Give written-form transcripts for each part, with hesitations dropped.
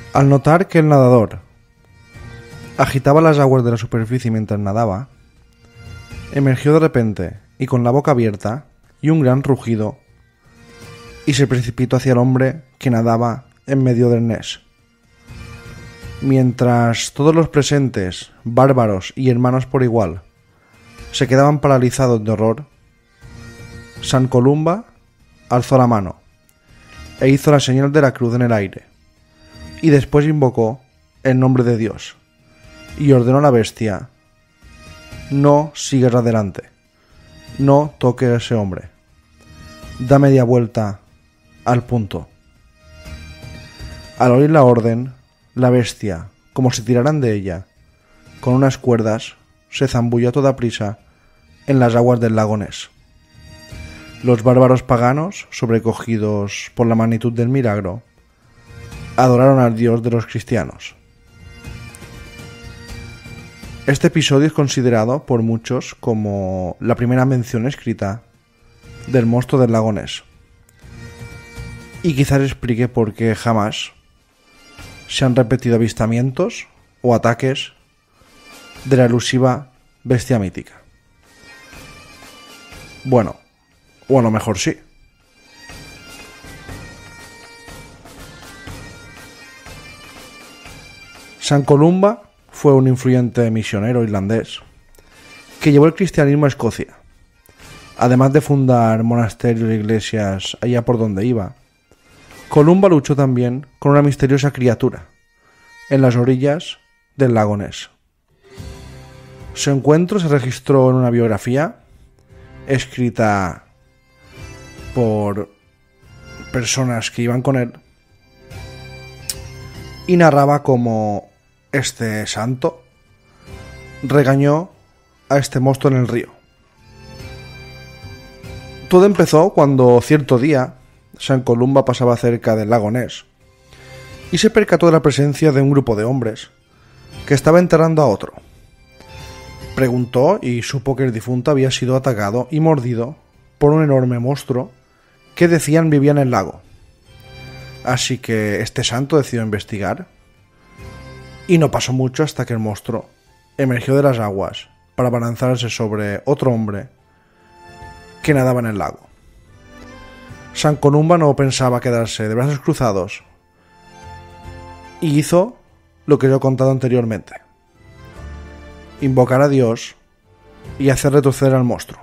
Al notar que el nadador agitaba las aguas de la superficie mientras nadaba, emergió de repente y con la boca abierta y un gran rugido y se precipitó hacia el hombre que nadaba en medio del Ness. Mientras todos los presentes, bárbaros y hermanos por igual, se quedaban paralizados de horror, San Columba alzó la mano e hizo la señal de la cruz en el aire, y después invocó el nombre de Dios y ordenó a la bestia: no sigas adelante, no toques a ese hombre, da media vuelta al punto. Al oír la orden, la bestia, como si tiraran de ella con unas cuerdas, se zambulló a toda prisa en las aguas del lago Ness. Los bárbaros paganos, sobrecogidos por la magnitud del milagro, adoraron al Dios de los cristianos. Este episodio es considerado por muchos como la primera mención escrita del monstruo del lago Ness. Y quizás explique por qué jamás se han repetido avistamientos o ataques de la elusiva bestia mítica. Bueno, o a lo mejor sí. San Columba fue un influyente misionero irlandés que llevó el cristianismo a Escocia. Además de fundar monasterios e iglesias allá por donde iba, Columba luchó también con una misteriosa criatura en las orillas del lago Ness. Su encuentro se registró en una biografía escrita por personas que iban con él y narraba cómo este santo regañó a este monstruo en el río. Todo empezó cuando cierto día San Columba pasaba cerca del lago Ness y se percató de la presencia de un grupo de hombres que estaba enterrando a otro. Preguntó y supo que el difunto había sido atacado y mordido por un enorme monstruo que decían vivía en el lago. Así que este santo decidió investigar y no pasó mucho hasta que el monstruo emergió de las aguas para abalanzarse sobre otro hombre que nadaba en el lago. San Columba no pensaba quedarse de brazos cruzados y hizo lo que yo he contado anteriormente: invocar a Dios y hacer retroceder al monstruo.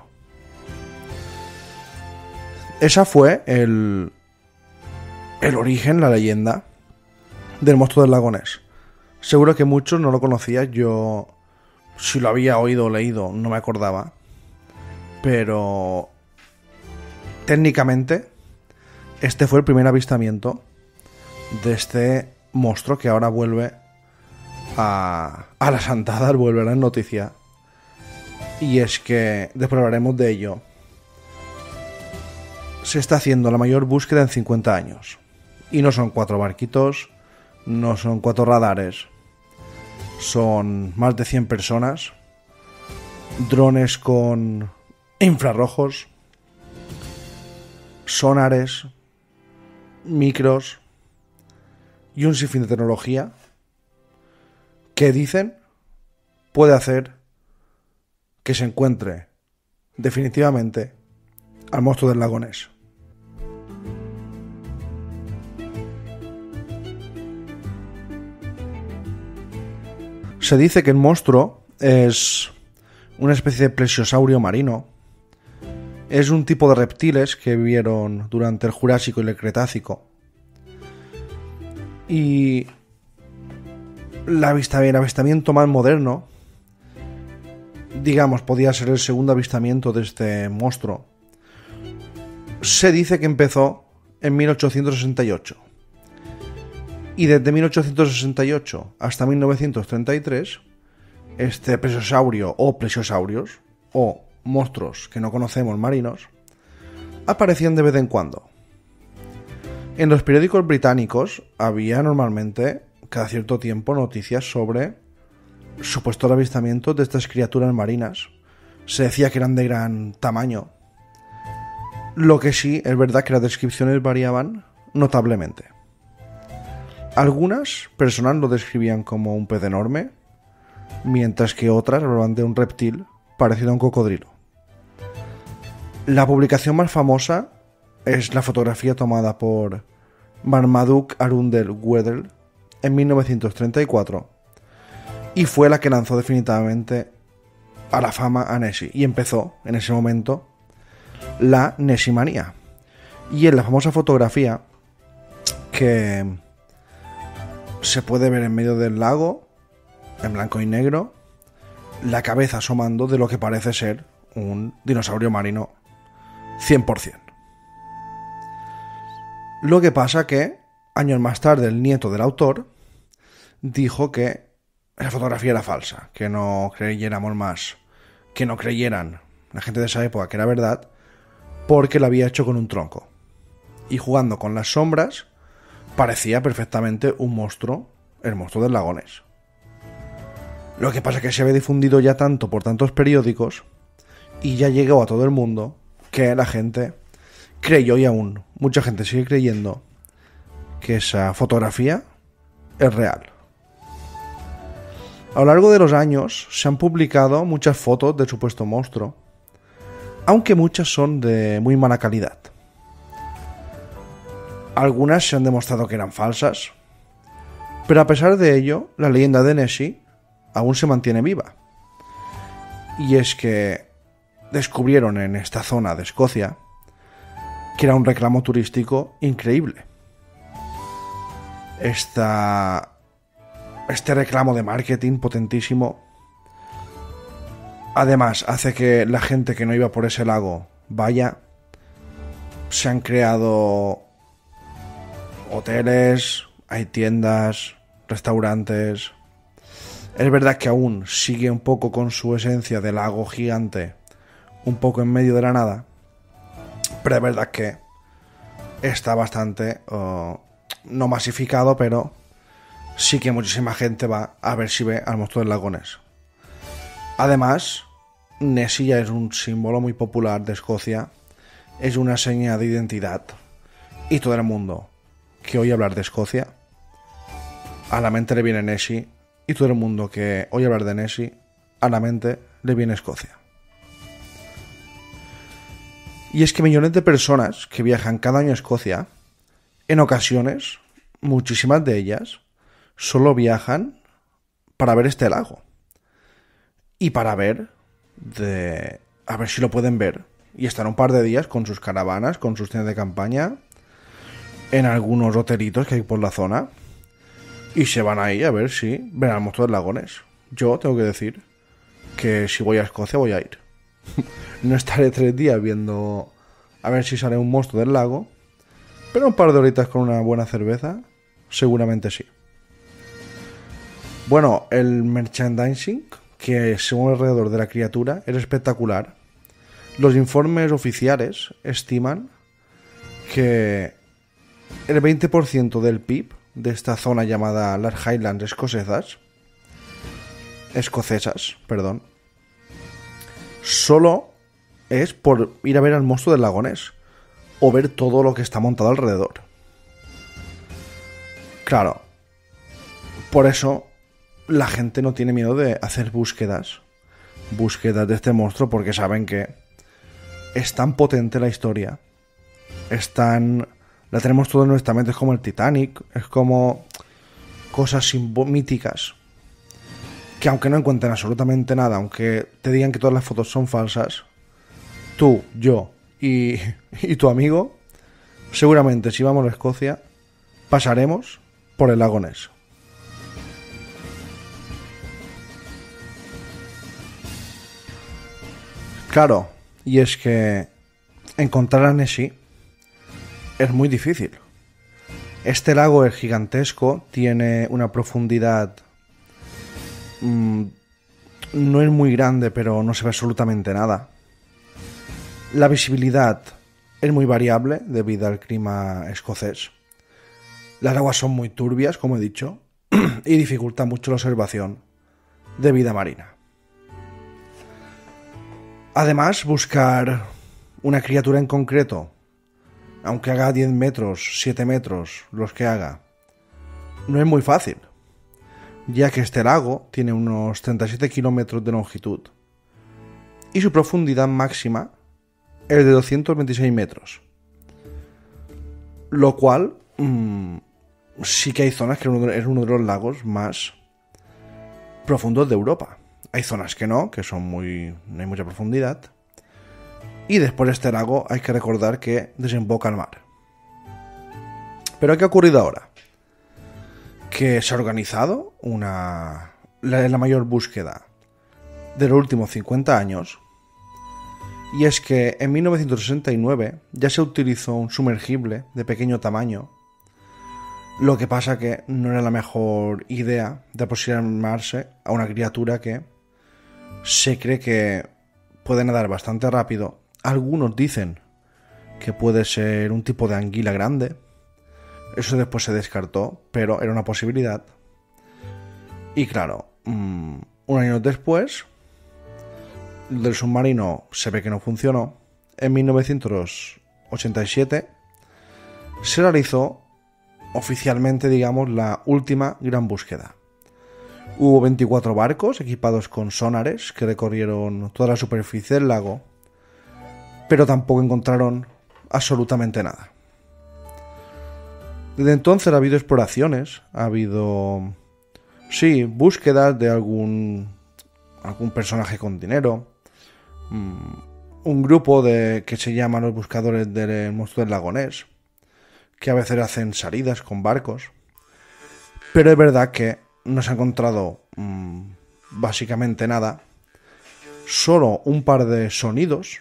Esa fue el origen, la leyenda del monstruo del lago Ness. Seguro que muchos no lo conocían. Yo, si lo había oído o leído, no me acordaba. Pero técnicamente este fue el primer avistamiento de este monstruo que ahora vuelve a la santada, vuelve a la noticia. Y es que, después hablaremos de ello, se está haciendo la mayor búsqueda en 50 años. Y no son 4 barquitos, no son 4 radares, son más de 100 personas, drones con infrarrojos, sonares, micros y un sinfín de tecnología que dicen puede hacer que se encuentre definitivamente al monstruo del lago Ness. Se dice que el monstruo es una especie de plesiosaurio marino. Es un tipo de reptiles que vivieron durante el Jurásico y el Cretácico. Y el avistamiento más moderno, digamos, podía ser el segundo avistamiento de este monstruo. Se dice que empezó en 1868. Y desde 1868 hasta 1933, este plesiosaurio o plesiosaurios, o monstruos que no conocemos marinos, aparecían de vez en cuando. En los periódicos británicos había normalmente, cada cierto tiempo, noticias sobre supuestos avistamientos de estas criaturas marinas. Se decía que eran de gran tamaño. Lo que sí es verdad que las descripciones variaban notablemente. Algunas personas lo describían como un pez enorme, mientras que otras hablaban de un reptil parecido a un cocodrilo. La publicación más famosa es la fotografía tomada por Marmaduke Arundel-Weddell en 1934 y fue la que lanzó definitivamente a la fama a Nessie y empezó en ese momento la Nessiemanía. Y en la famosa fotografía que se puede ver en medio del lago, en blanco y negro, la cabeza asomando de lo que parece ser un dinosaurio marino 100%. Lo que pasa que, años más tarde, el nieto del autor dijo que la fotografía era falsa, que no creyéramos más, que no creyeran la gente de esa época que era verdad, porque la había hecho con un tronco. Y jugando con las sombras, parecía perfectamente un monstruo, el monstruo del lago Ness. Lo que pasa es que se había difundido ya tanto por tantos periódicos y ya llegó a todo el mundo que la gente creyó, y aún mucha gente sigue creyendo, que esa fotografía es real. A lo largo de los años se han publicado muchas fotos del supuesto monstruo, aunque muchas son de muy mala calidad. Algunas se han demostrado que eran falsas, pero a pesar de ello, la leyenda de Nessie aún se mantiene viva. Y es que descubrieron en esta zona de Escocia que era un reclamo turístico increíble. Este reclamo de marketing potentísimo, además, hace que la gente que no iba por ese lago vaya. Se han creado hoteles, hay tiendas, restaurantes. Es verdad que aún sigue un poco con su esencia de lago gigante, un poco en medio de la nada, pero es verdad que está bastante no masificado, pero sí que muchísima gente va a ver si ve al monstruo del lago Ness. Además, Nessie ya es un símbolo muy popular de Escocia, es una seña de identidad, y todo el mundo que oye hablar de Escocia, a la mente le viene Nessie, y todo el mundo que oye hablar de Nessie, a la mente le viene Escocia. Y es que millones de personas que viajan cada año a Escocia, en ocasiones, muchísimas de ellas, solo viajan para ver este lago. Y para ver, a ver si lo pueden ver. Y están un par de días con sus caravanas, con sus tiendas de campaña, en algunos hotelitos que hay por la zona. Y se van ahí a ver si ven al monstruo del lago Ness. Yo tengo que decir que si voy a Escocia voy a ir. No estaré 3 días viendo a ver si sale un monstruo del lago, pero un par de horitas con una buena cerveza, seguramente sí. Bueno, el merchandising que se mueve alrededor de la criatura es espectacular. Los informes oficiales estiman que el 20% del PIB de esta zona llamada las Highlands escocesas, solo es por ir a ver al monstruo del lago Ness o ver todo lo que está montado alrededor. Claro, por eso la gente no tiene miedo de hacer búsquedas de este monstruo, porque saben que es tan potente la historia, la tenemos todo en nuestra mente, es como el Titanic, es como cosas míticas, que aunque no encuentren absolutamente nada, aunque te digan que todas las fotos son falsas, tú, yo y tu amigo, seguramente si vamos a Escocia, pasaremos por el lago Ness. Claro, y es que encontrar a Nessie es muy difícil. Este lago es gigantesco, tiene una profundidad, no es muy grande, pero no se ve absolutamente nada. La visibilidad es muy variable debido al clima escocés. Las aguas son muy turbias, como he dicho, y dificulta mucho la observación de vida marina. Además, buscar una criatura en concreto, aunque haga 10 metros, 7 metros, los que haga, no es muy fácil, ya que este lago tiene unos 37 kilómetros de longitud y su profundidad máxima es de 226 metros. Lo cual sí que hay zonas que es uno de los lagos más profundos de Europa. Hay zonas que no no hay mucha profundidad. Y después de este lago hay que recordar que desemboca al mar. Pero ¿qué ha ocurrido ahora? Que se ha organizado la mayor búsqueda de los últimos 50 años. Y es que en 1969 ya se utilizó un sumergible de pequeño tamaño. Lo que pasa que no era la mejor idea de aproximarse a una criatura que se cree que puede nadar bastante rápido. Algunos dicen que puede ser un tipo de anguila grande. Eso después se descartó, pero era una posibilidad. Y claro, un año después, del submarino se ve que no funcionó. En 1987 se realizó oficialmente, digamos, la última gran búsqueda. Hubo 24 barcos equipados con sonares que recorrieron toda la superficie del lago, pero tampoco encontraron absolutamente nada. Desde entonces ha habido exploraciones, ha habido, sí, búsquedas de algún personaje con dinero, un grupo que se llaman los buscadores del monstruo del lago Ness, que a veces hacen salidas con barcos, pero es verdad que no se ha encontrado básicamente nada, solo un par de sonidos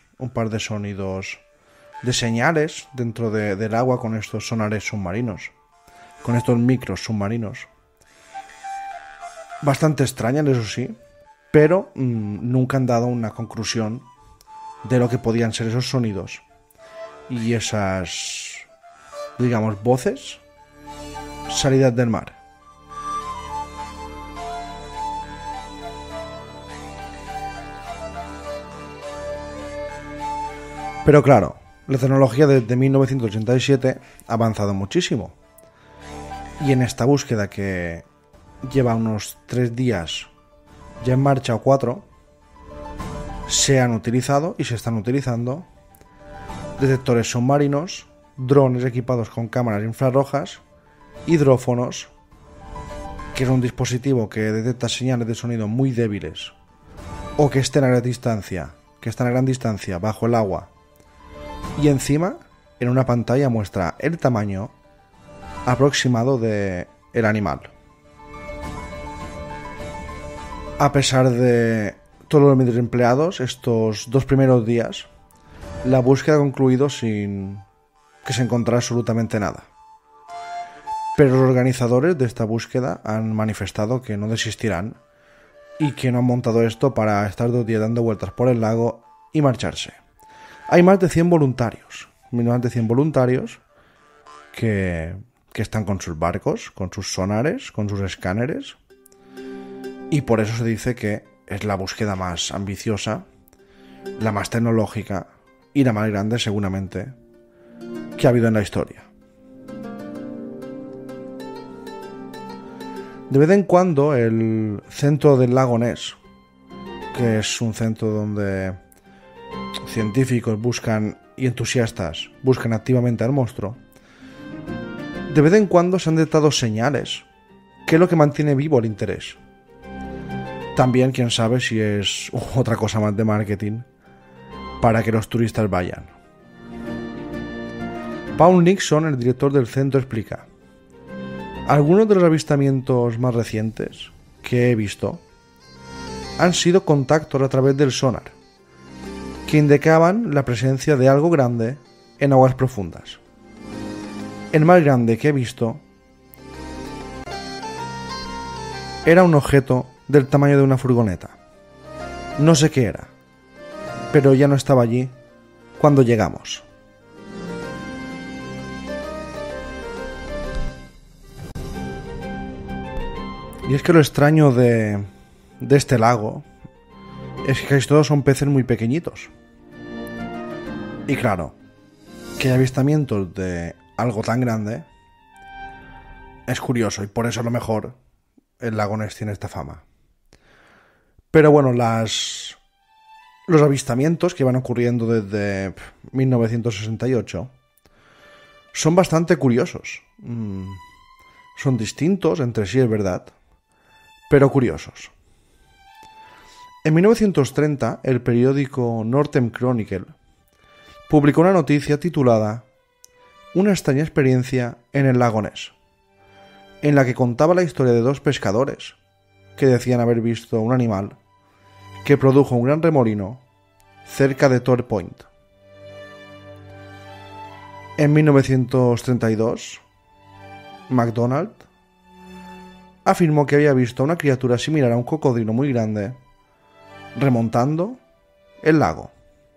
de señales dentro del agua con estos sonares submarinos, con estos micros submarinos. Bastante extrañas, eso sí, pero nunca han dado una conclusión de lo que podían ser esos sonidos y esas, digamos, voces salidas del mar. Pero claro, la tecnología desde 1987 ha avanzado muchísimo. Y en esta búsqueda, que lleva unos 3 días ya en marcha o 4, se han utilizado y se están utilizando detectores submarinos, drones equipados con cámaras infrarrojas, hidrófonos, que es un dispositivo que detecta señales de sonido muy débiles o que estén a gran distancia, bajo el agua. Y encima, en una pantalla muestra el tamaño aproximado del animal. A pesar de todos los medios empleados, estos 2 primeros días, la búsqueda ha concluido sin que se encontrara absolutamente nada. Pero los organizadores de esta búsqueda han manifestado que no desistirán y que no han montado esto para estar 2 días dando vueltas por el lago y marcharse. Hay más de 100 voluntarios, que están con sus barcos, con sus sonares, con sus escáneres, y por eso se dice que es la búsqueda más ambiciosa, la más tecnológica y la más grande seguramente que ha habido en la historia. De vez en cuando el centro del lago Ness, que es un centro donde científicos y entusiastas buscan activamente al monstruo, de vez en cuando se han detectado señales, que es lo que mantiene vivo el interés. También, quién sabe si es otra cosa más de marketing para que los turistas vayan. Paul Nixon, el director del centro, explica: algunos de los avistamientos más recientes que he visto han sido contactos a través del sonar, que indicaban la presencia de algo grande en aguas profundas. El más grande que he visto era un objeto del tamaño de una furgoneta. No sé qué era, pero ya no estaba allí cuando llegamos. Y es que lo extraño de este lago es que casi todos son peces muy pequeñitos. Y claro, que hay avistamientos de algo tan grande, es curioso y por eso a lo mejor el lago Ness tiene esta fama. Pero bueno, los avistamientos que van ocurriendo desde 1968 son bastante curiosos. Son distintos entre sí, es verdad, pero curiosos. En 1930, el periódico Northern Chronicle publicó una noticia titulada "Una extraña experiencia en el lago Ness", en la que contaba la historia de dos pescadores que decían haber visto un animal que produjo un gran remolino cerca de Torrey Point. En 1932, MacDonald afirmó que había visto una criatura similar a un cocodrilo muy grande remontando el lago.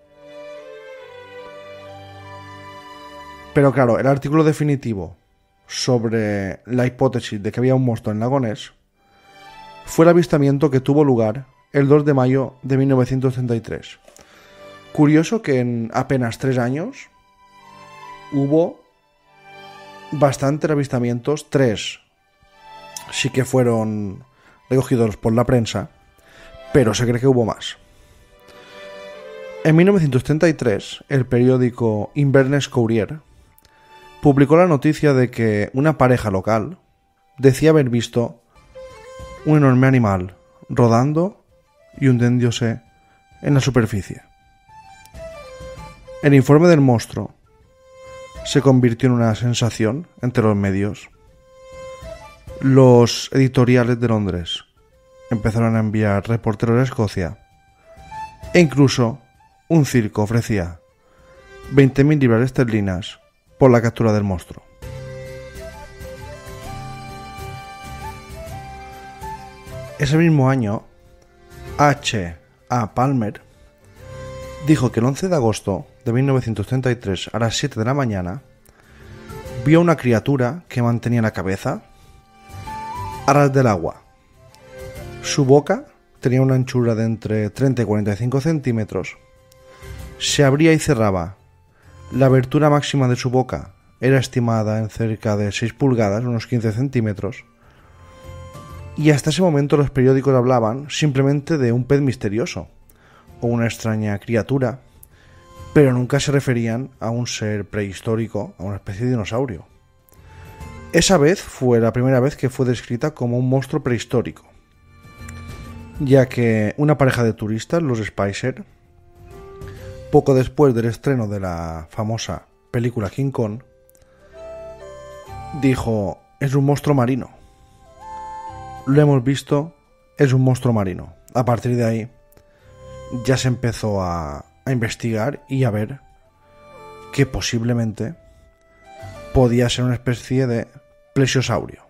Pero claro, el artículo definitivo sobre la hipótesis de que había un monstruo en el lago Ness fue el avistamiento que tuvo lugar el 2 de mayo de 1933. Curioso que en apenas 3 años hubo bastantes avistamientos. 3 sí que fueron recogidos por la prensa, pero se cree que hubo más. En 1933, el periódico Inverness Courier publicó la noticia de que una pareja local decía haber visto un enorme animal rodando y hundiéndose en la superficie. El informe del monstruo se convirtió en una sensación entre los medios. Los editoriales de Londres empezaron a enviar reporteros a Escocia e incluso un circo ofrecía 20.000 libras esterlinas por la captura del monstruo. Ese mismo año, H. A. Palmer dijo que el 11 de agosto de 1933 a las 7 de la mañana vio una criatura que mantenía la cabeza a ras del agua. Su boca tenía una anchura de entre 30 y 45 centímetros. Se abría y cerraba. La abertura máxima de su boca era estimada en cerca de 6 pulgadas, unos 15 centímetros. Y hasta ese momento los periódicos hablaban simplemente de un pez misterioso o una extraña criatura, pero nunca se referían a un ser prehistórico, a una especie de dinosaurio. Esa vez fue la primera vez que fue descrita como un monstruo prehistórico, ya que una pareja de turistas, los Spicer, poco después del estreno de la famosa película King Kong, dijo: es un monstruo marino. Lo hemos visto, es un monstruo marino. A partir de ahí ya se empezó a investigar y a ver que posiblemente podía ser una especie de plesiosaurio.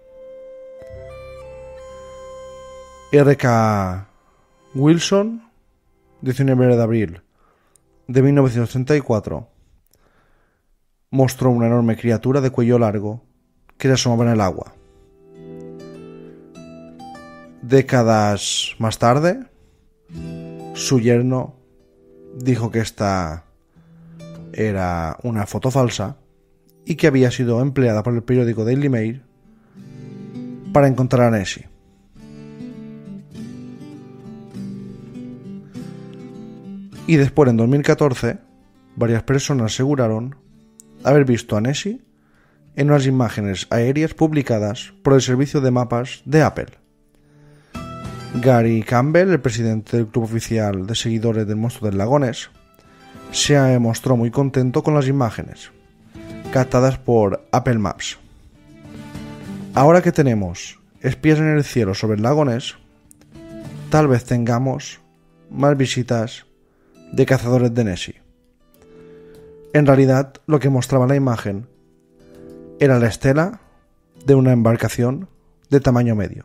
R.K. Wilson, 19 de abril de 1934, mostró una enorme criatura de cuello largo que se asomaba en el agua. Décadas más tarde, su yerno dijo que esta era una foto falsa y que había sido empleada por el periódico Daily Mail para encontrar a Nessie. Y después, en 2014, varias personas aseguraron haber visto a Nessie en unas imágenes aéreas publicadas por el servicio de mapas de Apple. Gary Campbell, el presidente del club oficial de seguidores del monstruo del lago Ness, se mostró muy contento con las imágenes captadas por Apple Maps. Ahora que tenemos espías en el cielo sobre el lago Ness, tal vez tengamos más visitas de cazadores de Nessie. En realidad, lo que mostraba la imagen era la estela de una embarcación de tamaño medio.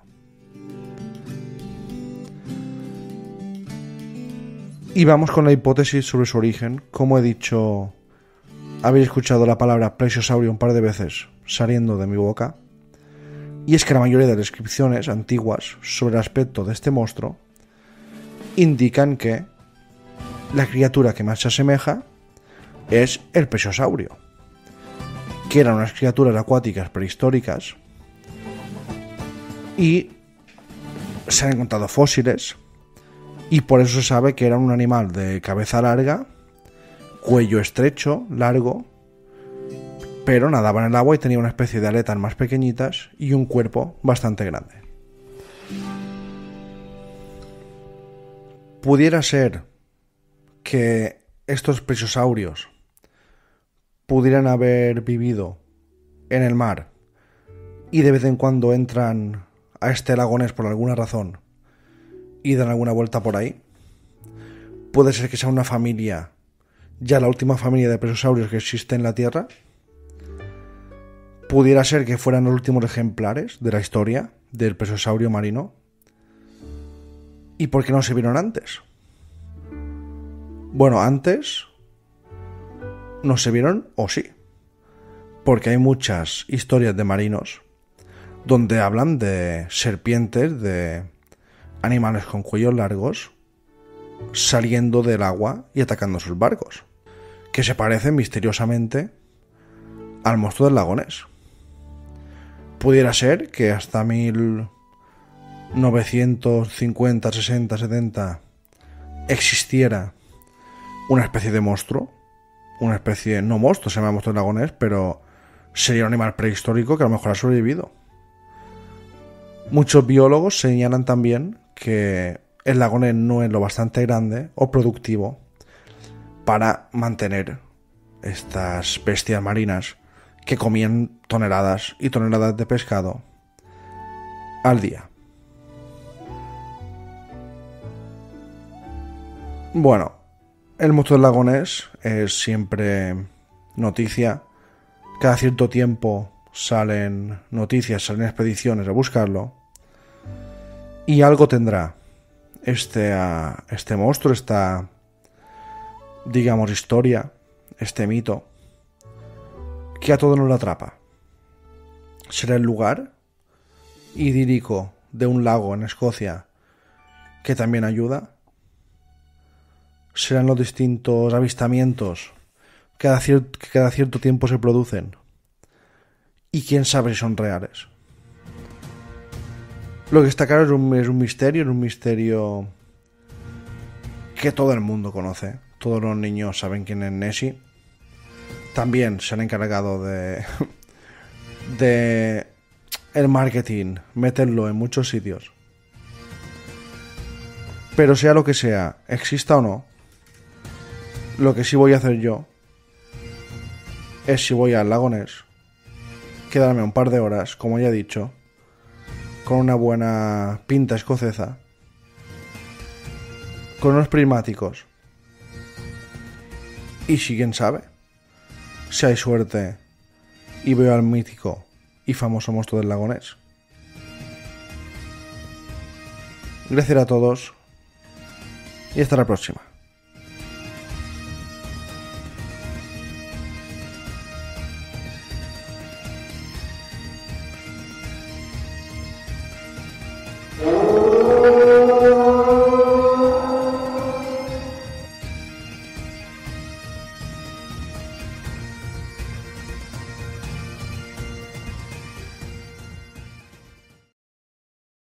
Y vamos con la hipótesis sobre su origen. Como he dicho, habéis escuchado la palabra plesiosaurio un par de veces saliendo de mi boca. Y es que la mayoría de las descripciones antiguas sobre el aspecto de este monstruo indican que la criatura que más se asemeja es el plesiosaurio, que eran unas criaturas acuáticas prehistóricas y se han encontrado fósiles y por eso se sabe que era un animal de cabeza larga, cuello estrecho, largo, pero nadaba en el agua y tenía una especie de aletas más pequeñitas y un cuerpo bastante grande. Pudiera ser que estos plesiosaurios pudieran haber vivido en el mar y de vez en cuando entran a este lago Ness por alguna razón y dan alguna vuelta por ahí. Puede ser que sea una familia, ya la última familia de plesiosaurios que existe en la Tierra. Pudiera ser que fueran los últimos ejemplares de la historia del plesiosaurio marino. ¿Y por qué no se vieron antes? Bueno, antes no se vieron, o sí, porque hay muchas historias de marinos donde hablan de serpientes, de animales con cuellos largos saliendo del agua y atacando sus barcos, que se parecen misteriosamente al monstruo del lago Ness. Pudiera ser que hasta 1950, 60, 70 existiera una especie de monstruo, una especie, no monstruo, se llama monstruo del lago Ness, pero sería un animal prehistórico que a lo mejor ha sobrevivido. Muchos biólogos señalan también que el lago Ness no es lo bastante grande o productivo para mantener estas bestias marinas que comían toneladas y toneladas de pescado al día. Bueno, el monstruo del lago Ness es siempre noticia. Cada cierto tiempo salen noticias, salen expediciones a buscarlo. Y algo tendrá este monstruo, esta, digamos, historia, este mito, que a todos nos lo atrapa. ¿Será el lugar idílico de un lago en Escocia que también ayuda? ¿Serán los distintos avistamientos que cada cierto tiempo se producen? Y quién sabe si son reales. Lo que está claro es un misterio que todo el mundo conoce. Todos los niños saben quién es Nessie. También se han encargado de el marketing, meterlo en muchos sitios. Pero sea lo que sea, exista o no, lo que sí voy a hacer yo es, si voy al lago Ness, quedarme un par de horas, como ya he dicho, con una buena pinta escocesa, con unos prismáticos, y si quién sabe, si hay suerte y veo al mítico y famoso monstruo del lago Ness. Gracias a todos y hasta la próxima.